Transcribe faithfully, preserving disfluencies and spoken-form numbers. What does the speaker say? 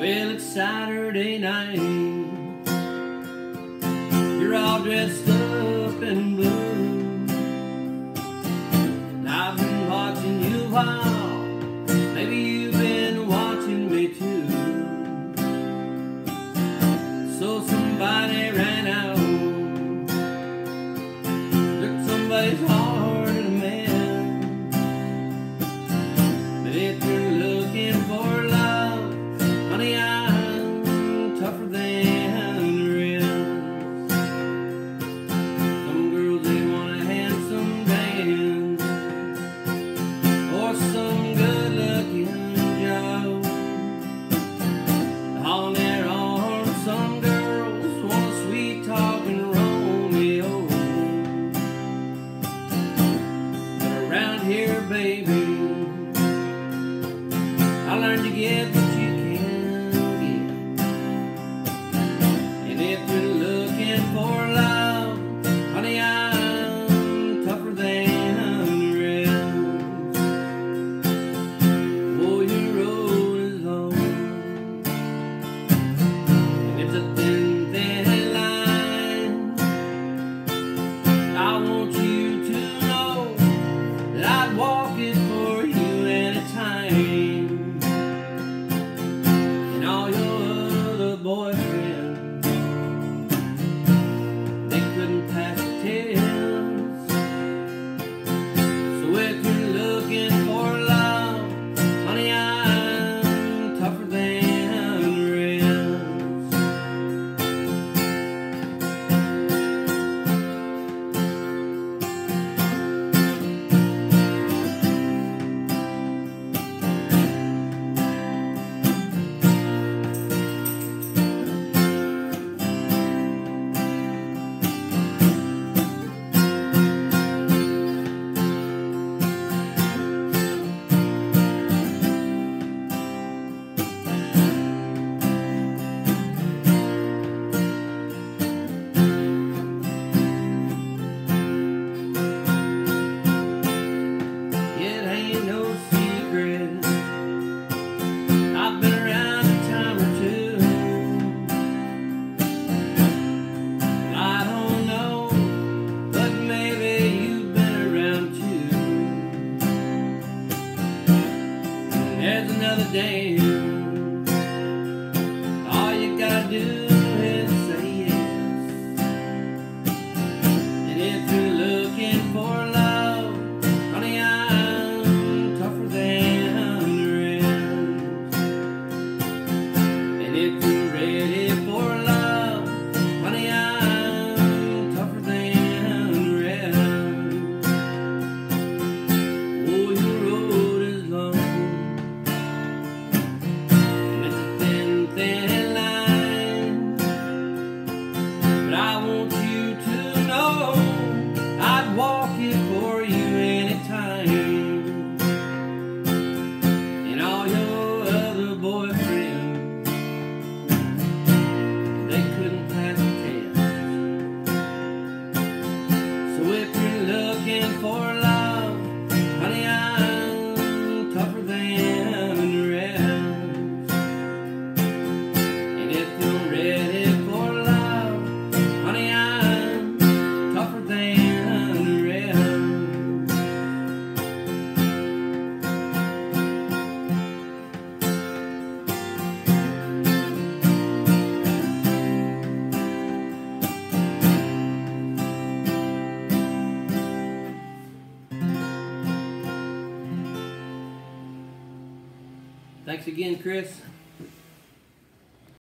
Well, it's Saturday night. You're all dressed up in blue, and I've been watching you a while. Maybe you've been watching me too. So somebody ran out, took somebody's heart in a man. But if you're looking for love, honey, I'm tougher than the rest. Some girls, they want a handsome dance or some good-looking Joe on their arms. Some girls want a sweet-talking Romeo. But around here, baby, I learned to get what you can get. And if you're looking for love, honey, I'm tougher than the rest. Oh, your road is long, and it's a thin, thin line. I want you to know that I'd walk it for you anytime. And all your other boyfriends, they couldn't pass the test. So if you're looking for love, honey, I'm tougher than the rest. It ain't no secret, I've been around a time or two. I don't know, but maybe you've been around too. There's another day, all you gotta do is say yes. And if you're looking for love, honey, I'm tougher than the rest. And if you're ready for love, honey, I'm tougher than the rest. Oh, your road is long, and it's a thin, thin line. But I want you to know I'd walk it for you anytime. And all your other boyfriends, they couldn't pass the test. So if you're looking for love, honey, I'm tougher than the rest. And if you're ready for love, honey, I'm tougher than the rest. Thanks again, Chris.